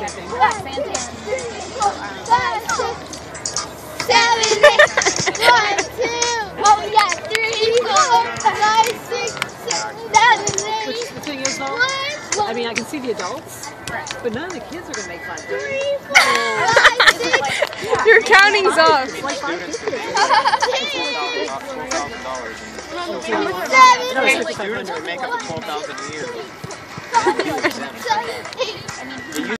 shipping. 1, 2, 3, 4, 5, 6, 7, 8. 1, 2. Oh yeah, 3, 4, 5, 6, 7, 8. Which the thing is though, I mean, I can see the adults, but none of the kids are going to make fun of it. 3, 4, 5, 6. Your counting's off. Students would make up $12,000 a year. 7, 8.